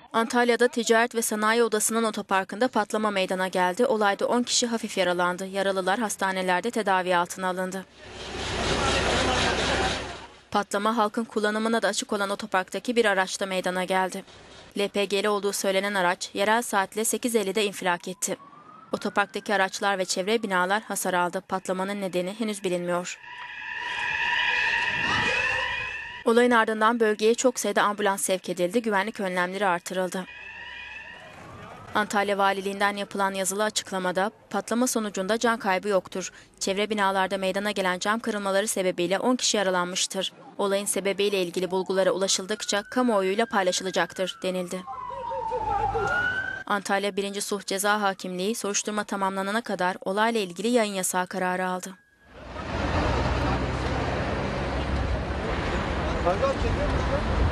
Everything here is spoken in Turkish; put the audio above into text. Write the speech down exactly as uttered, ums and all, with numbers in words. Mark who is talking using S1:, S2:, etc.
S1: Antalya'da Ticaret ve Sanayi Odası'nın otoparkında patlama meydana geldi. Olayda on kişi hafif yaralandı. Yaralılar hastanelerde tedavi altına alındı. Patlama halkın kullanımına da açık olan otoparktaki bir araçta meydana geldi. L P G'li olduğu söylenen araç yerel saatle sekiz ellide infilak etti. Otoparktaki araçlar ve çevre binalar hasar aldı. Patlamanın nedeni henüz bilinmiyor. Olayın ardından bölgeye çok sayıda ambulans sevk edildi, güvenlik önlemleri artırıldı. Antalya Valiliğinden yapılan yazılı açıklamada patlama sonucunda can kaybı yoktur. Çevre binalarda meydana gelen cam kırılmaları sebebiyle on kişi yaralanmıştır. Olayın sebebiyle ilgili bulgulara ulaşıldıkça kamuoyuyla paylaşılacaktır denildi. Antalya birinci Sulh Ceza Hakimliği soruşturma tamamlanana kadar olayla ilgili yayın yasağı kararı aldı.
S2: Kanka çekiyor musun?